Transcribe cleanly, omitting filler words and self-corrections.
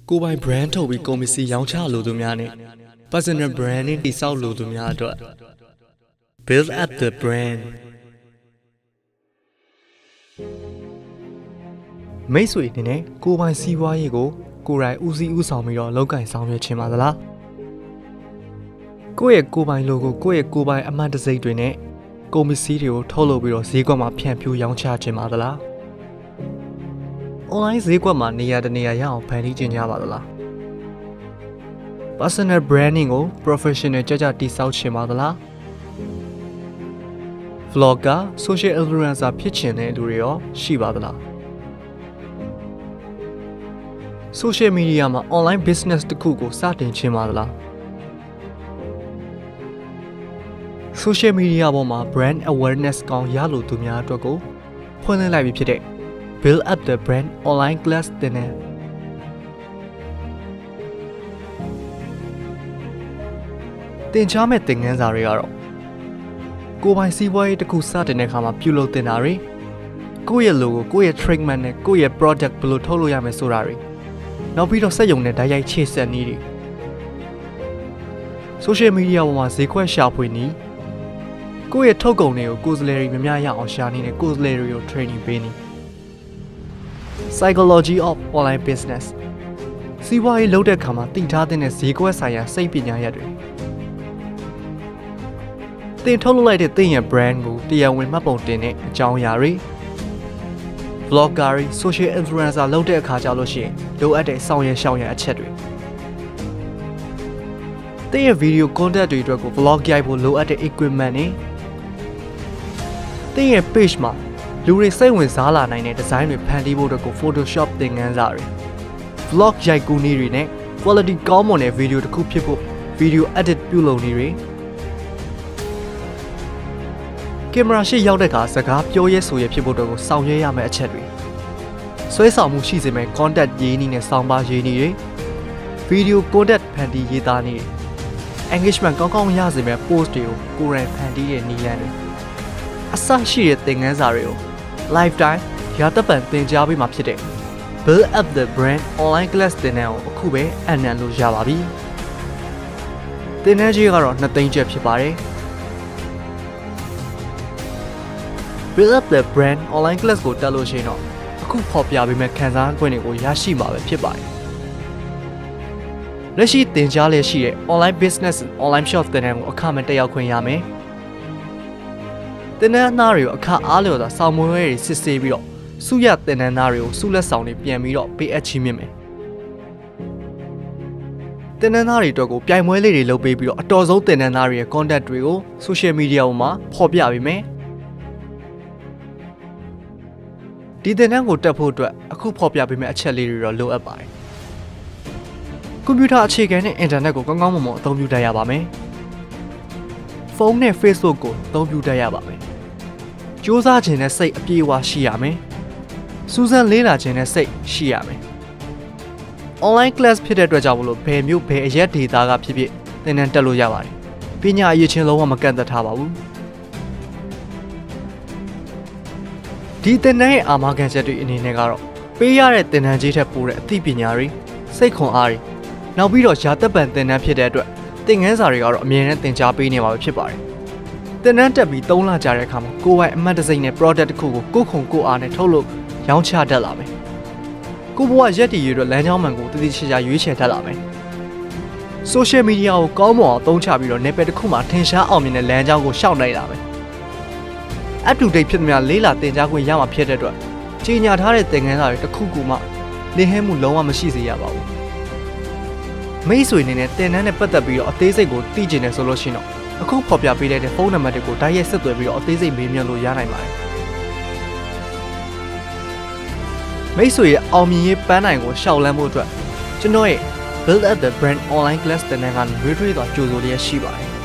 ကိုပိုင် brand ထုတ်ပြီးကုန်ပစ္စည်းရောင်းချလိုသူများနဲ့ personal branding တည်ဆောက်လိုသူများအတွက် build up the brand မိတ်ဆွေအနေနဲ့ကိုပိုင်စီးပွားရေးကိုကိုယ်တိုင်ဦးစီးဦးဆောင်ပြီးတော့လောက်ကင်ဆောင်ရွက်ခြင်းပါသလားကိုယ့်ရဲ့ကိုပိုင် logo ကိုယ့်ရဲ့ကိုပိုင်အမှတ်တံဆိပ်တွေနဲ့ကုန်ပစ္စည်းတွေကိုထုတ်လုပ်ပြီးတော့ဈေးကွက်မှာဖြန့်ဖြူးရောင်းချခြင်းပါသလားonline ဈေးကွက်မှာနေရာတနေရာရအောင်ဖန်တီးခြင်းကြပါသလား personal branding ကို professional ကြတည်ဆောက်ခြင်းပါသလား vlogger social influencer ဖြစ်ချင်တဲ့လူတွေရောရှိပါသလား social media မှာ online business တစ်ခုကိုစတင်ခြင်းပါသလား social media ပေါ်မှာ brand awareness ကောင်းရလို့သူများအတွက်ကိုဖွင့်လှစ်လိုက်ပြီဖြစ်တဲ့ build up the brand online class တင်တဲ့သင်ကြားမဲ့သင်ခန်းစာတွေကတော့ကိုယ်ပိုင်စီးပွားရေးတစ်ခုစတင်တဲ့အခါမှာပြုလုပ်တင်တာတွေကိုယ့်ရဲ့ logo ကိုယ့်ရဲ့ trademark နဲ့ကိုယ့်ရဲ့ product ဘယ်လိုထုတ်လို့ရမယ်ဆိုတာတွေနောက်ပြီးတော့စက်ရုံနဲ့ဓာတ်ရိုက်ချိတ်ဆက်နည်းတွေ social media ပေါ်မှာဈေးကွက်ရှာဖွေနည်းကိုယ့်ရဲ့ထုတ်ကုန်တွေကိုကိုယ်စားလှယ်တွေများများရအောင်ရှာနေတယ်ကိုယ်စားလှယ်တွေကို training ပေးနေ psychology of online business စီးပွားရေးလုပ်တဲ့အခါမှာသိထားတဲ့ဈေးကွက်ဆိုင်ရာစိတ်ပညာရပ်တွေသင်ထုတ်လုပ်လိုက်တဲ့သင်ရဲ့ brand ကိုတရားဝင်မှတ်ပုံတင်တဲ့အကြောင်းအရာတွေ vlogger တွေ social influencer လုပ်တဲ့အခါကြလို့ရှိရင်လိုအပ်တဲ့ဆောင်ရွက်ရှောင်ရအချက်တွေသင်ရဲ့ video content တွေအတွက်ကို vlog ရိုက်ဖို့လိုအပ်တဲ့ equipment တွေသင်ရဲ့ page မှာလူတွေစိတ်ဝင်စားလာနိုင်တဲ့ design တွေဖန်တီးဖို့အတွက်ကို Photoshop သင်ခန်းစာတွေ vlog ရိုက်ကူးနည်းတွေနဲ့ quality ကောင်းမွန်တဲ့ video တစ်ခုဖြစ်ဖို့ video edit ပြုလုပ်နည်းတွေကင်မရာရှေ့ရောက်တဲ့အခါစကားပြောရဲဆိုရဲဖြစ်ဖို့အတွက်ကိုဆောင်ရွက်ရမယ့်အချက်တွေဆွဲဆောင်မှုရှိစေမယ့် content ရေးနည်းနဲ့ဆောင်းပါးရေးနည်းတွေ video content ဖန်တီးရေးသားနည်းတွေ engagement ကောင်းကောင်းရစေမယ့် post တွေကိုကိုယ်တိုင်ဖန်တီးတဲ့နည်းလမ်းတွေအစရှိတဲ့သင်ခန်းစာတွေကို lifetime ရာသက်ပံသင်ကြားပေးမှာဖြစ်တဲ့ build up the brand online class သင်တန်းကိုအခုပဲအနံလို့ရပါပြီသင်တန်းကြီးကတော့2သိန်းကျပ်ဖြစ်ပါတယ်build up the brand online class ကိုတက်လို့ရှိရင်တော့အခုဖော်ပြပေးမယ့်ခံစား권တွေကိုရရှိမှာပဲဖြစ်ပါတယ်လက်ရှိသင်ကြားလျက်ရှိတဲ့ online business online shop သင်တန်းကိုအခမဲ့တက်ရောက်ခွင့်ရမယ်သင်တန်းသားတွေကိုအခအားလျော်စွာဆောင်မွေးတွေစစ်ဆေးပြီးတော့စုရသင်တန်းသားတွေကိုစုလက်ဆောင်တွေပြန်ပြီးတော့ပေးအပ်ချီးမြှင့်မယ်သင်တန်းသားတွေအတွက်ကိုပြိုင်ပွဲလေးတွေလုပ်ပေးပြီးတော့အတော်ဆုံးသင်တန်းသားတွေရဲ့ contact တွေကို social media ပေါ်မှာဖော်ပြပေးမယ်ဒီသင်တန်းကိုတက်ဖို့အတွက်အခုဖော်ပြပေးမယ့်အချက်လေးတွေတော့လိုအပ်ပါတယ်ကွန်ပျူတာအခြေခံနဲ့အင်တာနက်ကိုကောင်းကောင်းမွန်မွန်အသုံးပြုတတ်ရပါမယ်ဖုန်းနဲ့ Facebook ကိုအသုံးပြုတတ်ရပါမယ်စူးစမ်းခြင်းနဲ့စိတ်အပြည့်အဝရှိရမယ်စူးစမ်းလေ့လာခြင်းနဲ့စိတ်ရှိရမယ် online class ဖြစ်တဲ့အတွက်ကြောင့်မလို့ဘယ်မျိုးဘယ်အရက်ဒေတာကဖြစ်ဖြစ်သင်တန်းတက်လို့ရပါတယ်ပညာအရေးချင်းလုံးဝမကန့်သက်ထားပါဘူးဒီသင်တန်းရဲ့အာမခံချက်တွေအနေနဲ့ကတော့ပေးရတဲ့သင်တန်းကြီးထက်ပိုတဲ့အသိပညာတွေစိတ်ခွန်အားတွေနောက်ပြီးတော့ရာသက်ပံသင်တန်းဖြစ်တဲ့အတွက်သင်ခန်းစာတွေကတော့အမြဲတမ်းသင်ကြားပေးနေမှာပဲဖြစ်ပါတယ်သင်တန်းတက်ပြီး3လကြာတဲ့အခါမှာကိုယ်ပိုင်အမှတ်တံဆိပ်နဲ့ product တစ်ခုကိုကိုယ်ခုံကိုယ်အားနဲ့ထုတ်လုပ်ရောင်းချတတ်လာမယ်ကိုဘဝရက်တည်ရတဲ့လမ်းကြောင်းမှန်ကိုတည်တည်ချာချာရွေးချယ်တတ်လာမယ် social media ကိုကောင်းမွန်အောင်သုံးချပြီးတော့ နယ်ပယ်တစ်ခုမှာထင်ရှားအောင်မြင်တဲ့လမ်းကြောင်းကိုရှောက်နိုင်လာမယ်up to date ဖြစ်သမျှလေးလာသင်ကြားခွင့်ရမှာဖြစ်တဲ့အတွက်ကြီးညာထားတဲ့သင်ခန်းစာတွေတစ်ခုခုမှလင်းဟဲမှုလုံးဝမရှိစေရပါဘူးမိတ်ဆွေအနေနဲ့သင်တန်းနဲ့ပတ်သက်ပြီးတော့အသေးစိတ်ကိုသိကျင်တယ်ဆိုလို့ရှိရင်တော့အခုဖော်ပြပေးလိုက်တဲ့ဖုန်းနံပါတ်တွေကိုတိုက်ရိုက်ဆက်သွယ်ပြီးတော့အသေးစိတ်မေးမြန်းလို့ရနိုင်ပါတယ်မိတ်ဆွေရဲ့အောင်မြင်ရေးပန်းနိုင်ကိုရှောက်လန်းဖို့အတွက်ကျွန်တော်ရဲ့ build up the brand online class သင်တန်းကနေရွေးထွေးစွာကြိုဆိုလျက်ရှိပါတယ်